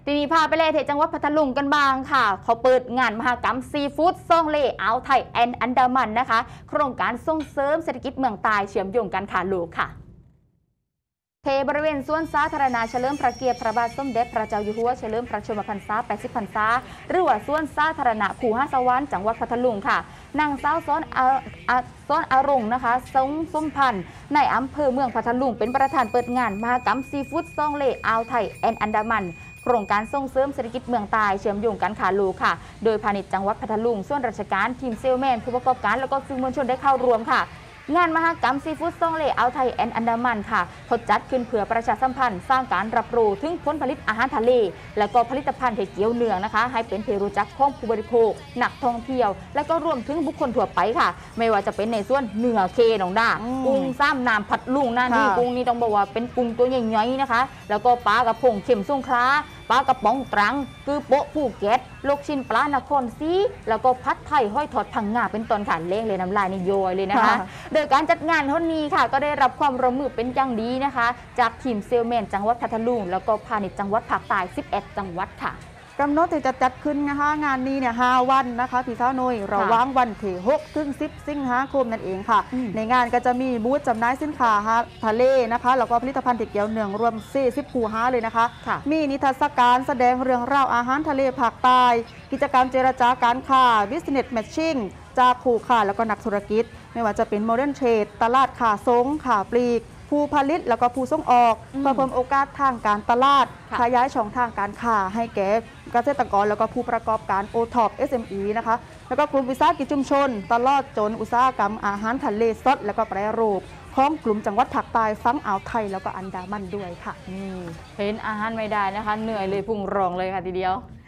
ทีนี้พาไปเลยที่จังหวัดพัทลุงกันบ้างค่ะเขาเปิดงานมหกรรมซีฟู้ดซ่องเล่อ่าวไทยแอนด์อันดามันนะคะโครงการส่งเสริมเศรษฐกิจเมืองใต้เชื่อมโยงกันค่ะลูกค่ะเทบริเวณสวนสาธารณะเฉลิมพระเกียรติพระบาทสมเด็จพระเจ้าอยู่หัวเฉลิมพระชนมพรรษา80 พรรษาหรือว่าสวนสาธารณะคูหาสวรรค์จังหวัดพัทลุงค่ะนางสาวซ้อนอรงค์นะคะสมพันธ์ในอำเภอเมืองพัทลุงเป็นประธานเปิดงานมหกรรมซีฟู้ดซ่องเล่อ่าวไทยแอนด์อันดามันโครงการส่งเสริมเศรษฐกิจเมืองใต้เชื่อมโยงกันขาลูกค่ะโดยพาณิชย์จังหวัดพัทลุงส่วนราชการทีมเซลแมนผู้ประกอบการแล้วก็สื่อมวลชนได้เข้าร่วมค่ะงานมหกรรมซีฟู้ดซ่องเล่อ่าวไทยแอนด์อันดามันค่ะเขาจัดขึ้นเพื่อประชาสัมพันธ์สร้างการรับรู้ถึงผลผลิตอาหารทะเลและก็ผลิตภัณฑ์ที่เกี่ยวเนื่องนะคะให้เป็นที่รู้จักของผู้บริโภคนักท่องเที่ยวและก็รวมถึงบุคคลทั่วไปค่ะไม่ว่าจะเป็นในส่วนเนื้อเคน้องด้ากุ้งซ้ำน้ำผัดลุงนั่นนี่กุ้งนี่ต้องบอกว่าเป็นกุ้งตัวใหญ่ๆนะคะแล้วก็ปลากระพงเข็มสงขลาปลากระป๋องตรังคือโป๊ะภูเก็ตลูกชิ้นปลานครศรีแล้วก็พัดไทยห้อยถอดพังงาเป็นต้นค่ะเล่งเลยน้ำลายนี่โยยเลยนะคะโดยการจัดงานทั้งนี้ค่ะก็ได้รับความร่วมมือเป็นอย่างดีนะคะจากทีมเซลแมนจังหวัดพัทลุงแล้วก็พาณิชย์จังหวัดภาคใต้11 จังหวัดค่ะกำหนดที่จะจัดขึ้นนะคะงานนี้เนี่ย5 วันนะคะพี่สาวนุ้ยระหว่างวันที่6 ถึง 10 สิงหาคมนั่นเองค่ะในงานก็จะมีบูธจำหน่ายสินค้าทะเลนะคะแล้วก็ผลิตภัณฑ์ที่เกี่ยวเนื่องรวม40 คูหาเลยนะคะมีนิทรรศการแสดงเรื่องราวอาหารทะเลภาคใต้กิจกรรมเจรจาการค้า Business Matching จากผู้ค้าแล้วก็นักธุรกิจไม่ว่าจะเป็น Modern Trade ตลาดค้าส่งค้าปลีกผู้ผลิตแล้วก็ผู้ส่งออกเพื่อเพิ่มโอกาสทางการตลาดขยายช่องทางการค้าให้แก่เกษตรกรแล้วก็ผู้ประกอบการ OTOP SME นะคะแล้วก็กลุ่มวิสาหกิจชุมชนตลอดจนอุตสาหกรรมอาหารทะเลสดแล้วก็แปรรูปของกลุ่มจังหวัดภาคใต้ฝั่งอ่าวไทยแล้วก็อันดามันด้วยค่ะเห็นอาหารไม่ได้นะคะเหนื่อยเลยพุ่งรองเลยค่ะทีเดียว